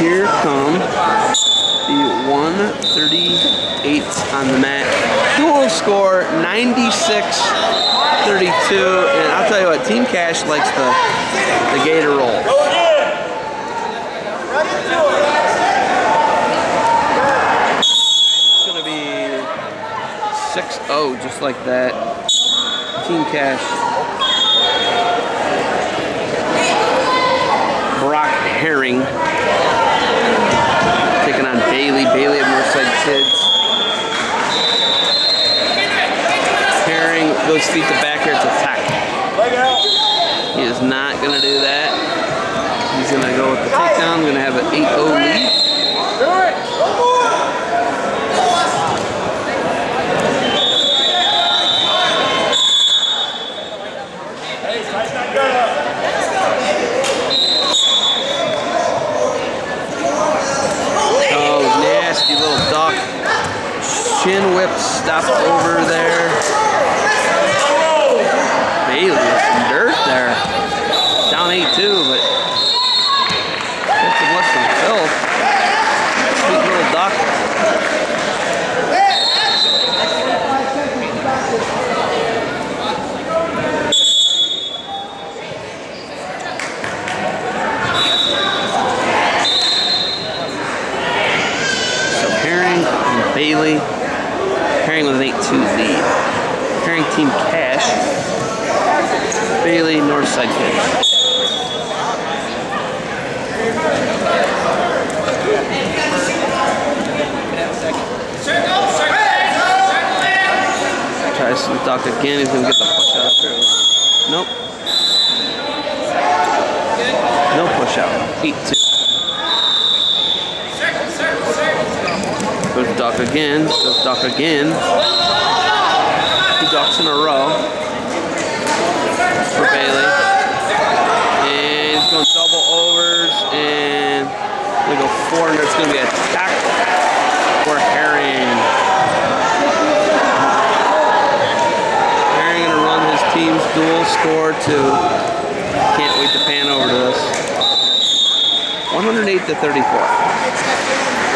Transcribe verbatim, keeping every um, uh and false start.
here come the one thirty-eights on the mat. Dual score ninety-six thirty-two, and I'll tell you what, Team Cash likes the, the gator roll. It's going to be six oh, just like that. Team Cash. Brock Herring taking on Bailey. Bailey of Northside Kids. Herring goes feet to back here to attack. He is not going to do that. He's going to go with the takedown. Going to have an eight oh lead. Chin whip stop over there. Bailey with some dirt there. Down eight two, but gets to bless some filth. Sweet little duck. So Herring and Bailey. Herring with an eight two lead. Herring Team Cash. Bailey, Northside Kids. Tries to duck again. He's going to get the push out up there. Nope. No push out. eight two. Goes duck again, goes duck again. Two ducks in a row for Bailey. And he's going double overs and going to go four, and there's going to be a attack for Herring. Herring going to run his team's dual score too. Can't wait to pan over to this. one oh eight to thirty-four.